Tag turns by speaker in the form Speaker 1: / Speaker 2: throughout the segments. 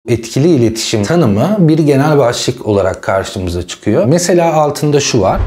Speaker 1: Etkili iletişim tanımı bir genel başlık olarak karşımıza çıkıyor. Mesela altında şu var.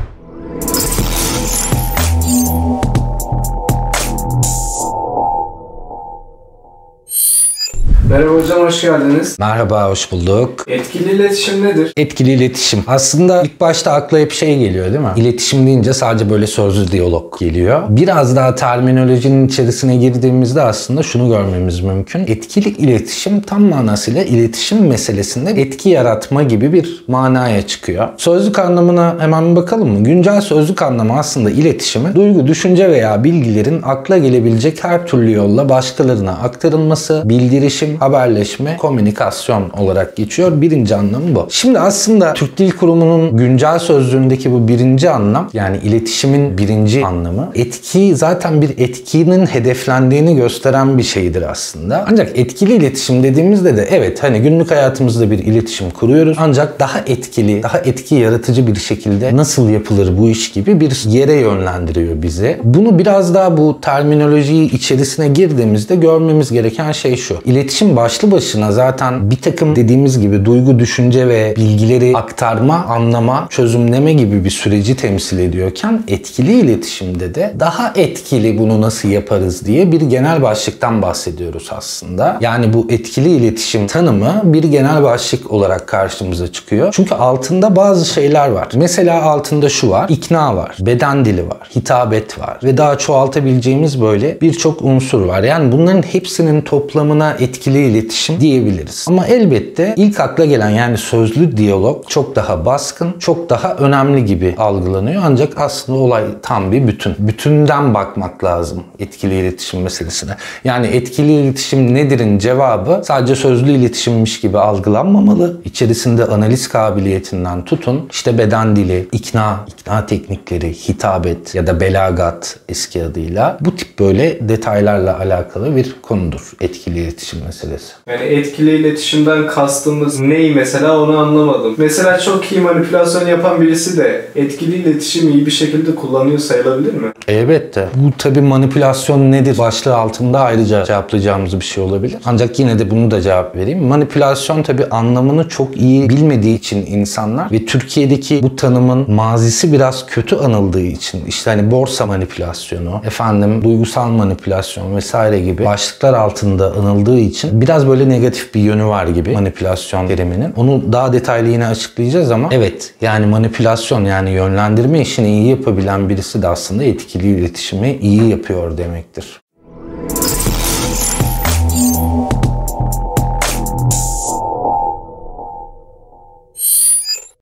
Speaker 2: Merhaba hocam, hoş geldiniz.
Speaker 1: Merhaba, hoş bulduk.
Speaker 2: Etkili iletişim nedir?
Speaker 1: Etkili iletişim. Aslında ilk başta akla hep şey geliyor değil mi? İletişim deyince sadece böyle sözlü diyalog geliyor. Biraz daha terminolojinin içerisine girdiğimizde aslında şunu görmemiz mümkün. Etkili iletişim tam manasıyla iletişim meselesinde etki yaratma gibi bir manaya çıkıyor. Sözlük anlamına hemen bir bakalım mı? Güncel sözlük anlamı aslında iletişimin duygu, düşünce veya bilgilerin akla gelebilecek her türlü yolla başkalarına aktarılması, bildirişim, haberleşme, komünikasyon olarak geçiyor. Birinci anlamı bu. Şimdi aslında Türk Dil Kurumu'nun güncel sözlüğündeki bu birinci anlam, yani iletişimin birinci anlamı, etki zaten bir etkinin hedeflendiğini gösteren bir şeydir aslında. Ancak etkili iletişim dediğimizde de evet hani günlük hayatımızda bir iletişim kuruyoruz. Ancak daha etkili, daha etki yaratıcı bir şekilde nasıl yapılır bu iş gibi bir yere yönlendiriyor bizi. Bunu biraz daha bu terminolojiyi içerisine girdiğimizde görmemiz gereken şey şu. İletişim başlı başına zaten bir takım dediğimiz gibi duygu, düşünce ve bilgileri aktarma, anlama, çözümleme gibi bir süreci temsil ediyorken etkili iletişimde de daha etkili bunu nasıl yaparız diye bir genel başlıktan bahsediyoruz aslında. Yani bu etkili iletişim tanımı bir genel başlık olarak karşımıza çıkıyor. Çünkü altında bazı şeyler var. Mesela altında şu var, ikna var, beden dili var, hitabet var ve daha çoğaltabileceğimiz böyle birçok unsur var. Yani bunların hepsinin toplamına etkili iletişim diyebiliriz. Ama elbette ilk akla gelen yani sözlü diyalog çok daha baskın, çok daha önemli gibi algılanıyor. Ancak aslında olay tam bir bütün. Bütünden bakmak lazım etkili iletişim meselesine. Yani etkili iletişim nedir'in cevabı sadece sözlü iletişimmiş gibi algılanmamalı. İçerisinde analiz kabiliyetinden tutun, işte beden dili, ikna teknikleri, hitabet ya da belagat eski adıyla bu tip böyle detaylarla alakalı bir konudur etkili iletişim meselesi.
Speaker 2: Yani etkili iletişimden kastımız neyi mesela onu anlamadım. Mesela çok iyi manipülasyon yapan birisi de etkili iletişimi iyi bir şekilde kullanıyor sayılabilir mi?
Speaker 1: Elbette. Bu tabii manipülasyon nedir başlığı altında ayrıca cevaplayacağımız bir şey olabilir. Ancak yine de bunu da cevap vereyim. Manipülasyon tabii anlamını çok iyi bilmediği için insanlar ve Türkiye'deki bu tanımın mazisi biraz kötü anıldığı için işte hani borsa manipülasyonu, duygusal manipülasyon vesaire gibi başlıklar altında anıldığı için biraz böyle negatif bir yönü var gibi manipülasyon teriminin. Onu daha detaylı yine açıklayacağız ama evet yani manipülasyon yani yönlendirme işini iyi yapabilen birisi de aslında etkili iletişimi iyi yapıyor demektir.